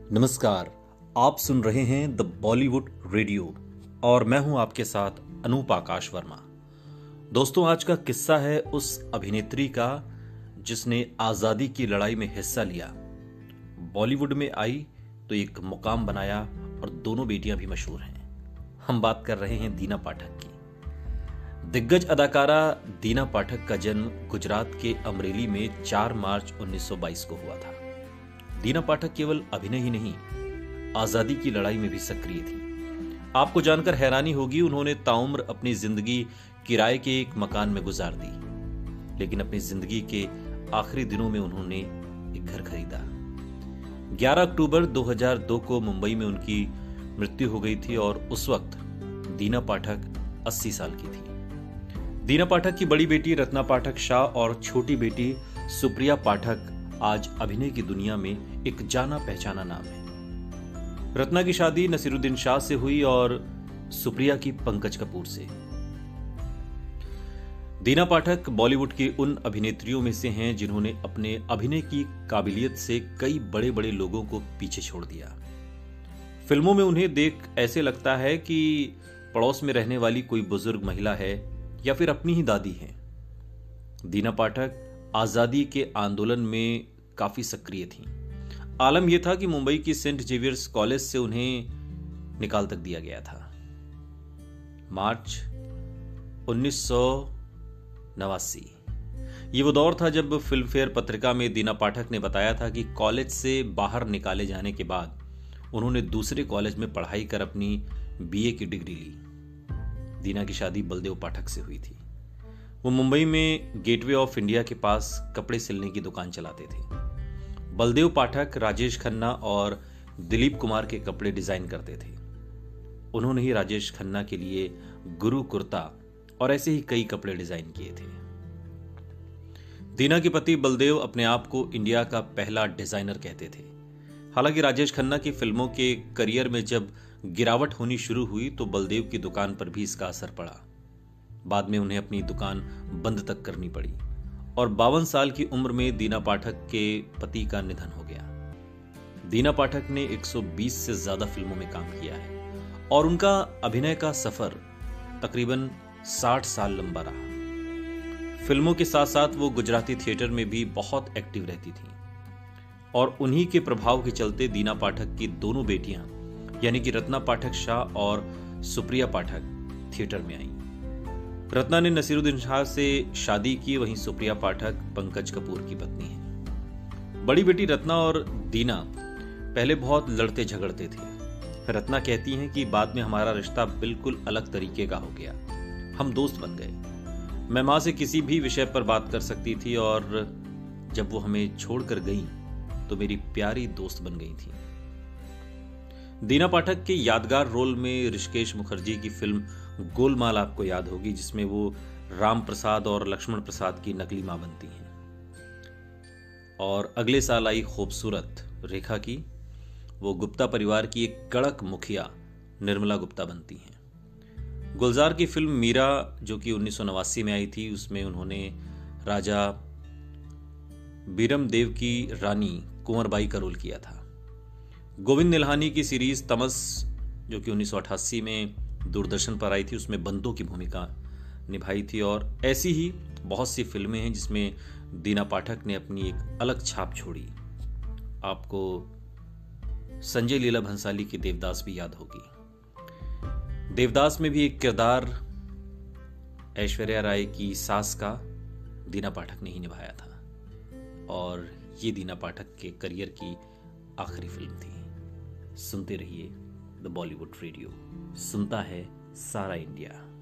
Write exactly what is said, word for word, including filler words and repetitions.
नमस्कार, आप सुन रहे हैं द बॉलीवुड रेडियो और मैं हूं आपके साथ अनूप आकाश वर्मा। दोस्तों, आज का किस्सा है उस अभिनेत्री का जिसने आजादी की लड़ाई में हिस्सा लिया, बॉलीवुड में आई तो एक मुकाम बनाया और दोनों बेटियां भी मशहूर हैं। हम बात कर रहे हैं दीना पाठक की। दिग्गज अदाकारा दीना पाठक का जन्म गुजरात के अमरेली में चार मार्च उन्नीस सौ बाईस को हुआ था। दीना पाठक केवल अभिनय ही नहीं, आजादी की लड़ाई में भी सक्रिय थी। आपको जानकर हैरानी होगी, उन्होंने ताउम्र अपनी जिंदगी किराए के एक मकान में गुजार दी, लेकिन अपनी जिंदगी के आखिरी दिनों में उन्होंने एक घर खरीदा। ग्यारह अक्टूबर दो हज़ार दो को मुंबई में उनकी मृत्यु हो गई थी और उस वक्त दीना पाठक अस्सी साल की थी। दीना पाठक की बड़ी बेटी रत्ना पाठक शाह और छोटी बेटी सुप्रिया पाठक आज अभिनय की दुनिया में एक जाना पहचाना नाम है। रत्ना की शादी नसीरुद्दीन शाह से हुई और सुप्रिया की पंकज कपूर से। दीना पाठक बॉलीवुड की उन अभिनेत्रियों में से हैं जिन्होंने अपने अभिनय की काबिलियत से कई बड़े बड़े लोगों को पीछे छोड़ दिया। फिल्मों में उन्हें देख ऐसे लगता है कि पड़ोस में रहने वाली कोई बुजुर्ग महिला है या फिर अपनी ही दादी है। दीना पाठक आजादी के आंदोलन में काफी सक्रिय थीं। आलम यह था कि मुंबई की सेंट जेवियर्स कॉलेज से उन्हें निकाल तक दिया गया था। मार्च उन्नीस सौ नवासी ये वो दौर था जब फिल्मफेयर पत्रिका में दीना पाठक ने बताया था कि कॉलेज से बाहर निकाले जाने के बाद उन्होंने दूसरे कॉलेज में पढ़ाई कर अपनी बीए की डिग्री ली। दीना की शादी बलदेव पाठक से हुई थी। वो मुंबई में गेटवे ऑफ इंडिया के पास कपड़े सिलने की दुकान चलाते थे। बलदेव पाठक राजेश खन्ना और दिलीप कुमार के कपड़े डिजाइन करते थे। उन्होंने ही राजेश खन्ना के लिए गुरु कुर्ता और ऐसे ही कई कपड़े डिजाइन किए थे। दीना के पति बलदेव अपने आप को इंडिया का पहला डिजाइनर कहते थे। हालांकि राजेश खन्ना की फिल्मों के करियर में जब गिरावट होनी शुरू हुई तो बलदेव की दुकान पर भी इसका असर पड़ा। बाद में उन्हें अपनी दुकान बंद तक करनी पड़ी और बावन साल की उम्र में दीना पाठक के पति का निधन हो गया। दीना पाठक ने एक सौ बीस से ज्यादा फिल्मों में काम किया है और उनका अभिनय का सफर तकरीबन साठ साल लंबा रहा। फिल्मों के साथ साथ वो गुजराती थिएटर में भी बहुत एक्टिव रहती थी और उन्हीं के प्रभाव के चलते दीना पाठक की दोनों बेटियां यानी कि रत्ना पाठक शाह और सुप्रिया पाठक थिएटर में आईं। रत्ना ने नसीरुद्दीन शाह से शादी की, वहीं सुप्रिया पाठक पंकज कपूर की पत्नी है। बड़ी बेटी रत्ना और दीना पहले बहुत लड़ते झगड़ते थे। रत्ना कहती हैं कि बाद में हमारा रिश्ता बिल्कुल अलग तरीके का हो गया, हम दोस्त बन गए। मैं मां से किसी भी विषय पर बात कर सकती थी और जब वो हमें छोड़कर गई तो मेरी प्यारी दोस्त बन गई थी। दीना पाठक के यादगार रोल में ऋषिकेश मुखर्जी की फिल्म गोलमाल आपको याद होगी, जिसमें वो राम प्रसाद और लक्ष्मण प्रसाद की नकली मां बनती हैं। और अगले साल आई खूबसूरत रेखा की, वो गुप्ता परिवार की एक कड़क मुखिया निर्मला गुप्ता बनती हैं। गुलजार की फिल्म मीरा जो कि उन्नीस सौ नवासी में आई थी, उसमें उन्होंने राजा बीरम देव की रानी कुंवरबाई का रोल किया था। गोविंद निल्हानी की सीरीज तमस जो कि उन्नीस सौ अठासी में दूरदर्शन पर आई थी, उसमें बंदों की भूमिका निभाई थी। और ऐसी ही बहुत सी फिल्में हैं जिसमें दीना पाठक ने अपनी एक अलग छाप छोड़ी। आपको संजय लीला भंसाली की देवदास भी याद होगी। देवदास में भी एक किरदार ऐश्वर्या राय की सास का दीना पाठक ने ही निभाया था और ये दीना पाठक के करियर की आखिरी फिल्म थी। सुनते रहिए द बॉलीवुड रेडियो, सुनता है सारा इंडिया।